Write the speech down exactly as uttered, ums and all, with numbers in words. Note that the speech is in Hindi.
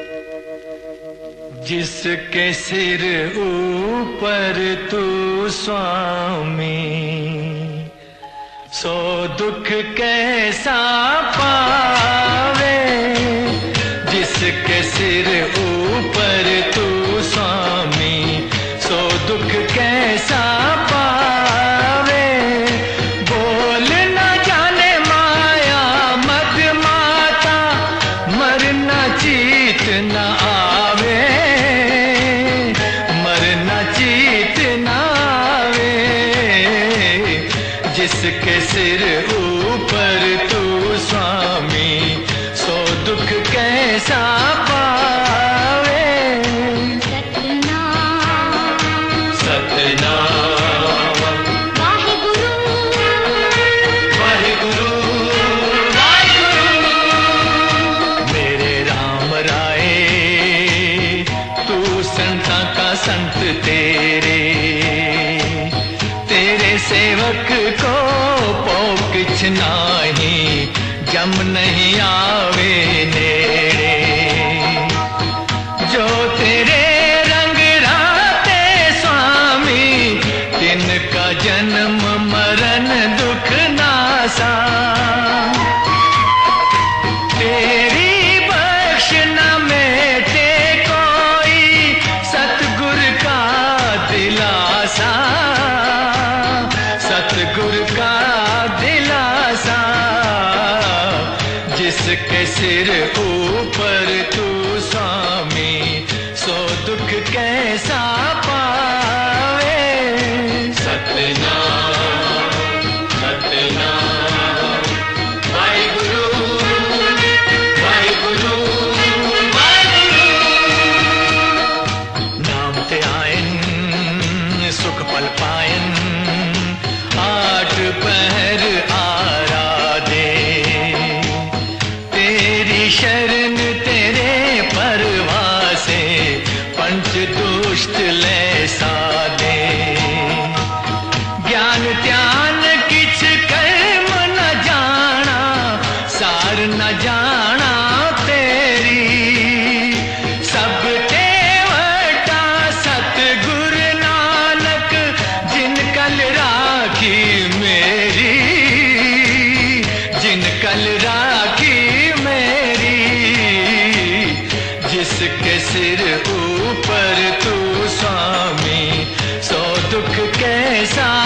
जिसके सिर ऊपर तू स्वामी, सो दुख कैसा पावे। जिसके सिर ऊपर तू स्वामी, सो दुख कैसा पावे। बोल न जाने माया मद माता, मरना चीत न आवे, मरना चीत न आवे। जिसके सिर ऊपर तू स्वामी, सो दुख कैसा पावे। सतनाम सतनाम वाहिगुरु वाहिगुरु वाहिगुरु। मेरे राम राय तू संता का संत तेरे, तेरे सेवक को पोकिछ नाही, जम नहीं आवे नेड़े। जो तेरे रंग राते स्वामी, तिनका जन्म मरण दुख नासा। तेरी बख्श न मेटे कोई, सतगुर का दिलासा, सतगुर का दिलासा। जिसके सिर ऊपर तू स्वामी, सो दुख कैसा पावे। सतनाम सतनाम वाहिगुरु वाहिगुरु वाहिगुरु। नाम ते आयन सुख पल पायन, आठ पहर आराधे। तेरी शरण तेरे परवासे, पंच दुष्ट ले साधे। ज्ञान ध्यान किछ कर्म न जाना, सार न जाना तेरी। सब तेवटा सतगुर नानक, जिन कल राखी मेरी, जिन कल राखी मेरी। जिसके सिर ऊपर तू स्वामी, सो दुख कैसा